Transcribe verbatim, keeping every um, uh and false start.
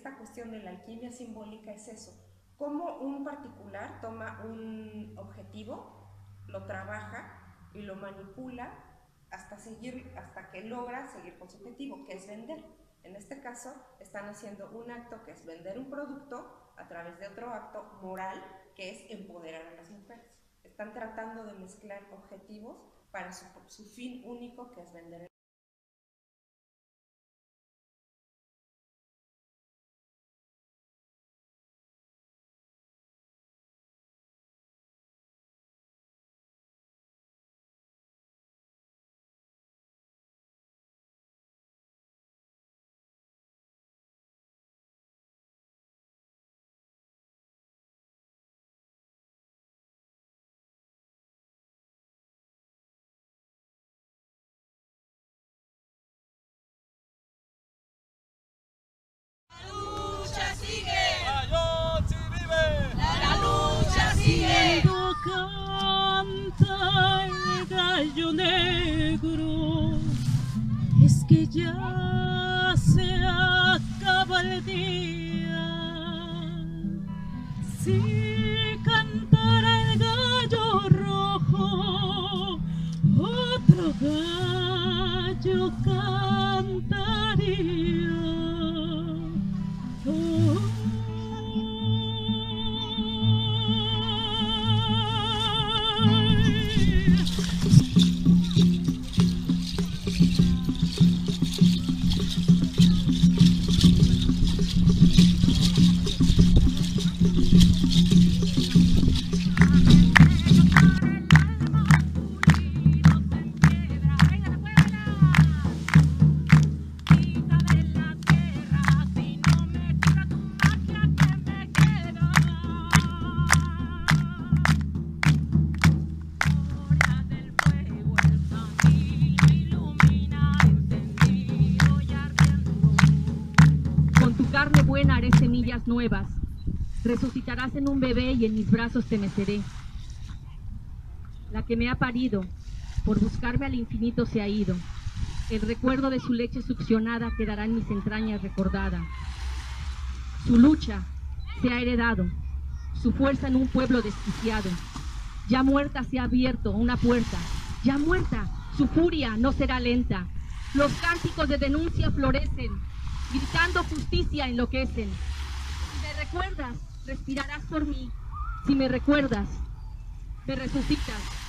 esta cuestión de la alquimia simbólica es eso, cómo un particular toma un objetivo, lo trabaja y lo manipula hasta, seguir, hasta que logra seguir con su objetivo, que es vender. En este caso, están haciendo un acto que es vender un producto a través de otro acto moral, que es empoderar a las mujeres. Están tratando de mezclar objetivos para su, su fin único, que es vender el negro, es que ya se acaba el día. Si cantara el gallo rojo, otro gallo cantaría. Oh. Carne buena haré semillas nuevas, resucitarás en un bebé y en mis brazos te meceré. La que me ha parido, por buscarme al infinito se ha ido. El recuerdo de su leche succionada quedará en mis entrañas recordada. Su lucha se ha heredado, su fuerza en un pueblo desquiciado. Ya muerta se ha abierto una puerta, ya muerta, su furia no será lenta. Los cánticos de denuncia florecen, gritando justicia enloquecen. Si me recuerdas, respirarás por mí. Si me recuerdas, me resucitas.